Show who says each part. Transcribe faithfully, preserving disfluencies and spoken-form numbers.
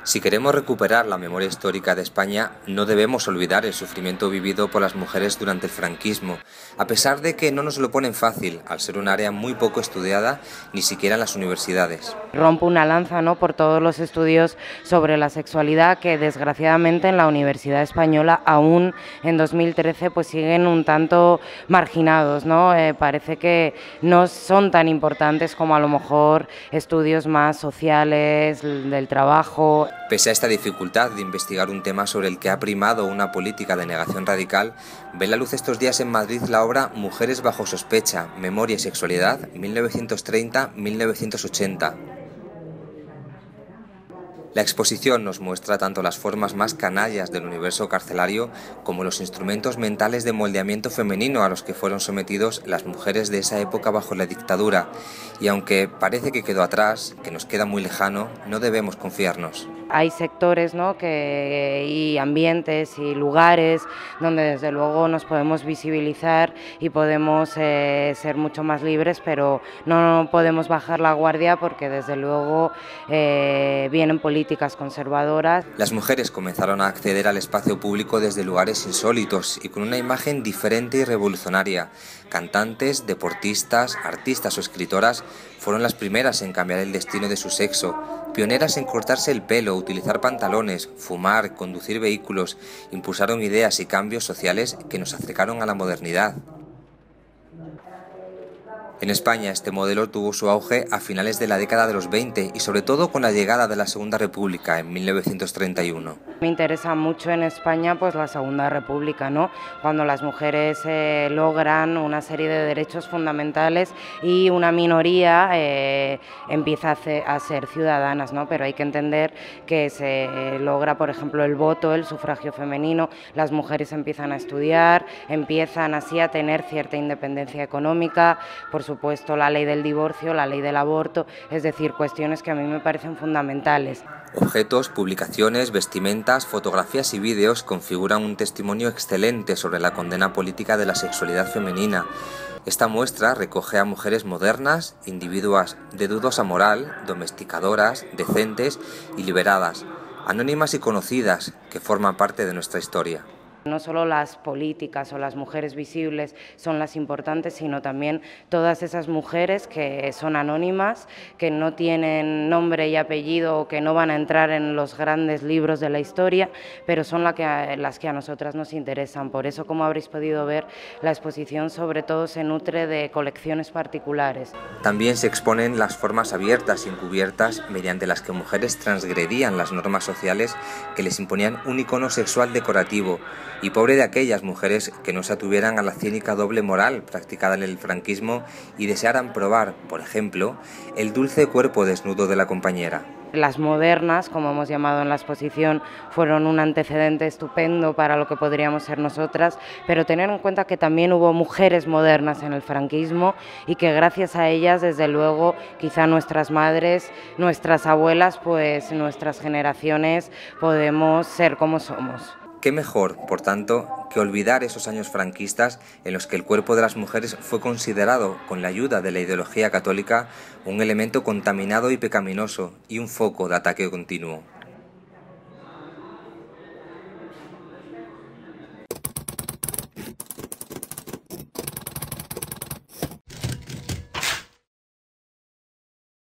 Speaker 1: Si queremos recuperar la memoria histórica de España, no debemos olvidar el sufrimiento vivido por las mujeres durante el franquismo, a pesar de que no nos lo ponen fácil, al ser un área muy poco estudiada, ni siquiera en las universidades.
Speaker 2: Rompo una lanza, ¿no?, por todos los estudios sobre la sexualidad que desgraciadamente en la Universidad Española aún en dos mil trece pues siguen un tanto marginados, ¿no? Eh, parece que no son tan importantes como a lo mejor estudios más sociales, del trabajo.
Speaker 1: Pese a esta dificultad de investigar un tema sobre el que ha primado una política de negación radical, ve la luz estos días en Madrid la obra Mujeres bajo sospecha, Memoria y sexualidad, mil novecientos treinta a mil novecientos ochenta. La exposición nos muestra tanto las formas más canallas del universo carcelario como los instrumentos mentales de moldeamiento femenino a los que fueron sometidos las mujeres de esa época bajo la dictadura, y aunque parece que quedó atrás, que nos queda muy lejano, no debemos confiarnos.
Speaker 2: Hay sectores, ¿no?, que, y ambientes y lugares donde desde luego nos podemos visibilizar y podemos eh, ser mucho más libres, pero no podemos bajar la guardia porque desde luego eh, vienen políticas conservadoras.
Speaker 1: Las mujeres comenzaron a acceder al espacio público desde lugares insólitos y con una imagen diferente y revolucionaria. Cantantes, deportistas, artistas o escritoras fueron las primeras en cambiar el destino de su sexo, pioneras en cortarse el pelo, utilizar pantalones, fumar, conducir vehículos, impulsaron ideas y cambios sociales que nos acercaron a la modernidad. En España este modelo tuvo su auge a finales de la década de los veinte y sobre todo con la llegada de la Segunda República en mil novecientos treinta y uno.
Speaker 2: Me interesa mucho en España pues la Segunda República, ¿no?, cuando las mujeres eh, logran una serie de derechos fundamentales y una minoría eh, empieza a, hacer, a ser ciudadanas, ¿no? Pero hay que entender que se logra, por ejemplo, el voto, el sufragio femenino, las mujeres empiezan a estudiar, empiezan así a tener cierta independencia económica, por supuesto la ley del divorcio, la ley del aborto, es decir, cuestiones que a mí me parecen fundamentales.
Speaker 1: Objetos, publicaciones, vestimentas, fotografías y vídeos configuran un testimonio excelente sobre la condena política de la sexualidad femenina. Esta muestra recoge a mujeres modernas, individuas de dudosa moral, domesticadoras, decentes y liberadas, anónimas y conocidas, que forman parte de nuestra historia.
Speaker 2: No solo las políticas o las mujeres visibles son las importantes, sino también todas esas mujeres que son anónimas, que no tienen nombre y apellido o que no van a entrar en los grandes libros de la historia, pero son la que, las que a nosotras nos interesan. Por eso, como habréis podido ver, la exposición sobre todo se nutre de colecciones particulares.
Speaker 1: También se exponen las formas abiertas y encubiertas mediante las que mujeres transgredían las normas sociales que les imponían un icono sexual decorativo, y pobre de aquellas mujeres que no se atuvieran a la cínica doble moral practicada en el franquismo y desearan probar, por ejemplo, el dulce cuerpo desnudo de la compañera.
Speaker 2: Las modernas, como hemos llamado en la exposición, fueron un antecedente estupendo para lo que podríamos ser nosotras, pero tener en cuenta que también hubo mujeres modernas en el franquismo y que gracias a ellas, desde luego, quizá nuestras madres, nuestras abuelas, pues nuestras generaciones podemos ser como somos.
Speaker 1: ¿Qué mejor, por tanto, que olvidar esos años franquistas en los que el cuerpo de las mujeres fue considerado, con la ayuda de la ideología católica, un elemento contaminado y pecaminoso y un foco de ataque continuo?